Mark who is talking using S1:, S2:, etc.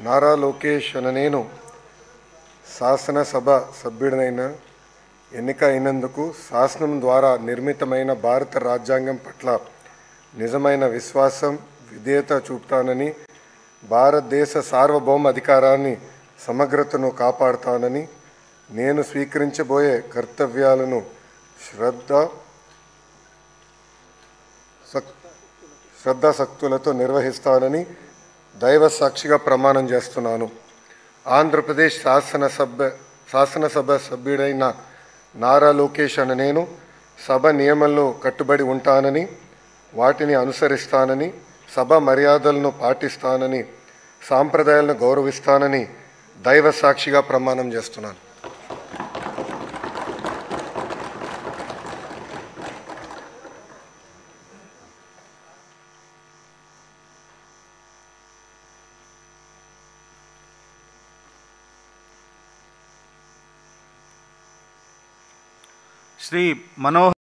S1: నారా లోకేష్ అనే నేను శాసనసభ సభ్యుడినైన ఎన్నిక అయినందుకు శాసనం ద్వారా నిర్మితమైన భారత రాజ్యాంగం పట్ల నిజమైన విశ్వాసం విధేయత చూపుతానని, భారతదేశ సార్వభౌమ అధికారాన్ని సమగ్రతను కాపాడుతానని, నేను స్వీకరించబోయే కర్తవ్యాలను శ్రద్ధాశక్తులతో నిర్వహిస్తానని దైవ సాక్షిగా ప్రమాణం చేస్తున్నాను. ఆంధ్రప్రదేశ్ శాసనసభ సభ్యుడైన నారా లోకేష్ అనే నేను సభ నియమాల్లో కట్టుబడి ఉంటానని, వాటిని అనుసరిస్తానని, సభ మర్యాదలను పాటిస్తానని, సాంప్రదాయాలను గౌరవిస్తానని దైవ సాక్షిగా ప్రమాణం చేస్తున్నాను.
S2: శ్రీ మనోహర్